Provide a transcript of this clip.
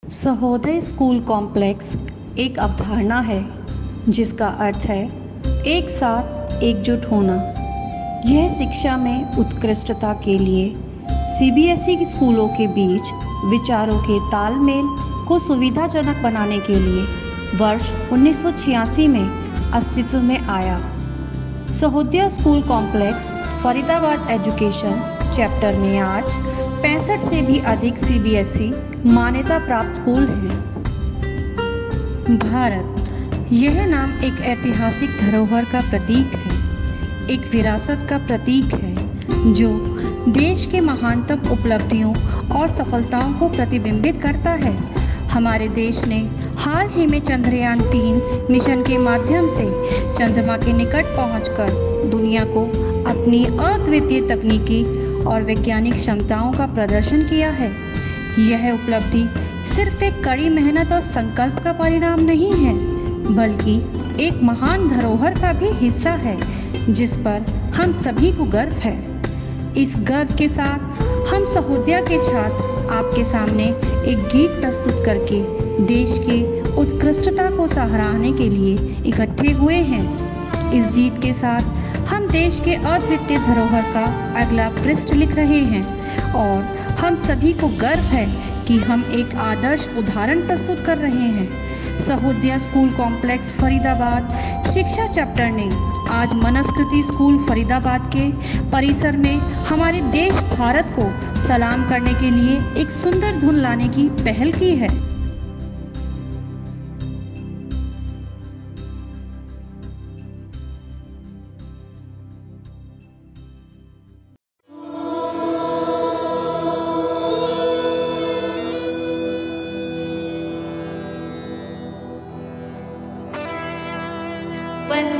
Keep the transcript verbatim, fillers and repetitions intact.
Sahodaya school complex एक अवधारणा है जिसका अर्थ है एक साथ एकजुट होना। यह शिक्षा में उत्कृष्टता के लिए सी बी एस ई स्कूलों के बीच विचारों के तालमेल को सुविधाजनक बनाने के लिए वर्ष उन्नीस सौ छियासी में अस्तित्व में आया। Sahodaya school complex Faridabad education chapter में आज पैंसठ से भी अधिक सी बी एस ई मान्यता प्राप्त स्कूल हैं। भारत, यह नाम एक ऐतिहासिक धरोहर का प्रतीक है, एक विरासत का प्रतीक है जो देश के महानतम उपलब्धियों और सफलताओं को प्रतिबिंबित करता है। हमारे देश ने हाल ही में चंद्रयान तीन मिशन के माध्यम से चंद्रमा के निकट पहुंचकर दुनिया को अपनी अद्वितीय तकनीकी और वैज्ञानिक क्षमताओं का प्रदर्शन किया है। यह उपलब्धि सिर्फ एक कड़ी मेहनत और संकल्प का परिणाम नहीं है, बल्कि एक महान धरोहर का भी हिस्सा है जिस पर हम सभी को गर्व है। इस गर्व के साथ हम सहोदया के छात्र आपके सामने एक गीत प्रस्तुत करके देश की उत्कृष्टता को सराहने के लिए इकट्ठे हुए हैं। इस जीत के साथ हम देश के अद्वितीय धरोहर का अगला पृष्ठ लिख रहे हैं और हम सभी को गर्व है कि हम एक आदर्श उदाहरण प्रस्तुत कर रहे हैं। सहोदया स्कूल कॉम्प्लेक्स फरीदाबाद शिक्षा चैप्टर ने आज मनस्कृति स्कूल फरीदाबाद के परिसर में हमारे देश भारत को सलाम करने के लिए एक सुंदर धुन लाने की पहल की है। वंदे